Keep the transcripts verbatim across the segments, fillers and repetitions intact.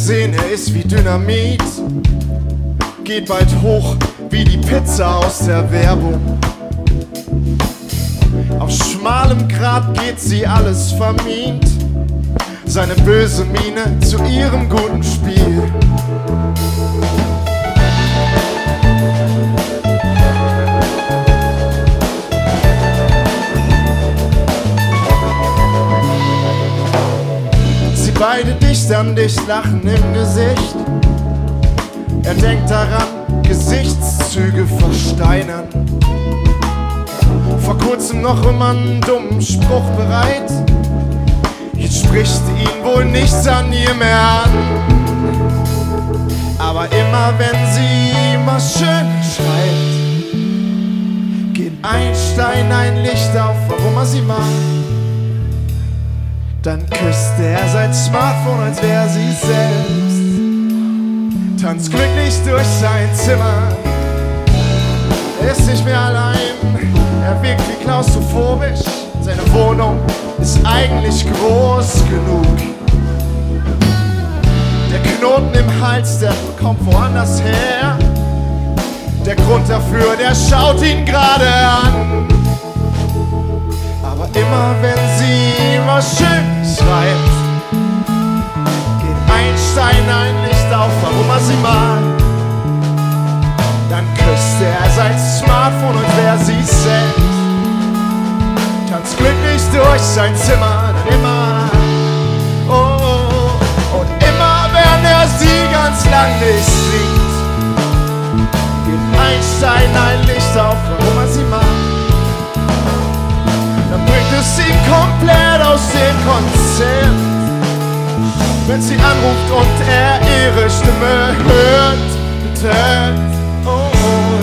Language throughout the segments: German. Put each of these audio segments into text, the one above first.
gesehen, er ist wie Dynamit, geht bald hoch wie die Pizza aus der Werbung. Auf schmalem Grat geht sie alles vermint, seine böse Miene zu ihrem guten Spiel. Sie beide dicht an dicht, lachen im Gesicht. Er denkt daran, Gesichtszüge versteinern. Vor kurzem noch immer einen dummen Spruch bereit. Jetzt spricht ihn wohl nichts an ihr mehr an. Aber immer wenn sie was Schönes schreibt, geht Einstein ein Licht auf, warum er sie mag. Dann küsst er sein Smartphone, als wäre sie selbst. Tanzt glücklich durch sein Zimmer. Er ist nicht mehr allein, er wirkt wie klaustrophobisch. Seine Wohnung ist eigentlich groß genug. Der Knoten im Hals, der kommt woanders her. Der Grund dafür, der schaut ihn gerade an. Aber immer wenn sie was Schönes schreibt, geht Einstein ein Licht auf, warum er sie mag. Dann küsst er sein Smartphone und wer sie selbst. Tanzt glücklich durch sein Zimmer, dann immer. Oh, oh, oh. Und immer wenn er sie ganz lang nicht sieht, geht Einstein ein Licht auf, warum er sie mag. Dann bringt es ihn komplett aus dem Konzert, wenn sie anruft und er ihre Stimme hört, hört. Oh, oh,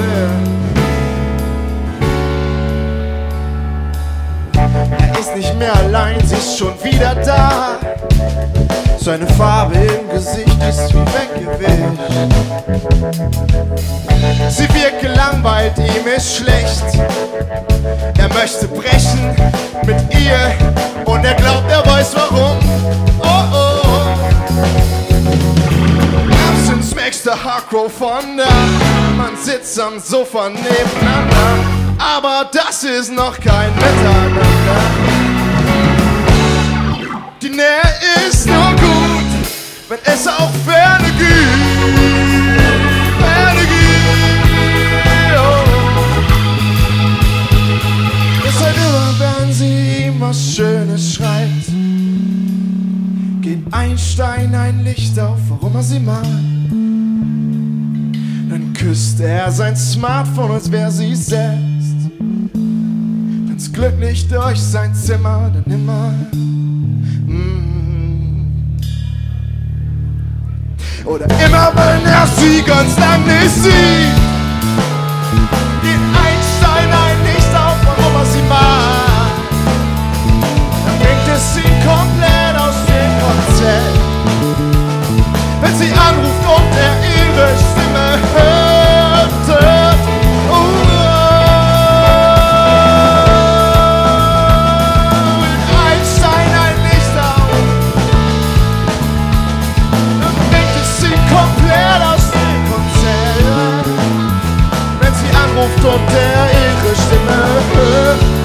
yeah. Er ist nicht mehr allein, sie ist schon wieder da. Seine Farbe im Gesicht ist wie weggewischt. Sie wirkt gelangweilt, ihm ist schlecht. Er möchte brechen mit ihr und er glaubt, er weiß warum. Oh, oh. Absence makes the heart grow fonder. Man sitzt am Sofa nebeneinander, aber das ist noch kein Miteinander. Die Nähe ist nur gut, wenn es auch Ferne gibt. Ferne gibt, oh. Deshalb immer, wenn sie ihm was Schönes schreibt, geht Einstein ein Licht auf, warum er sie mag. Dann küsst er sein Smartphone, als wäre sie selbst. Tanzt glücklich durch sein Zimmer, dann immer. Oder immer wenn er sie ganz lang nicht sieht, geht Einstein ein Licht auf, warum er sie mag. Dann bringt es ihn komplett aus dem Konzept, wenn sie anruft und er ihre Stimme hört, hört. Oh, mit Einstein ein Licht auf, dann bringt es ihn komplett aus dem Konzept, wenn sie anruft und er ihre Stimme hört.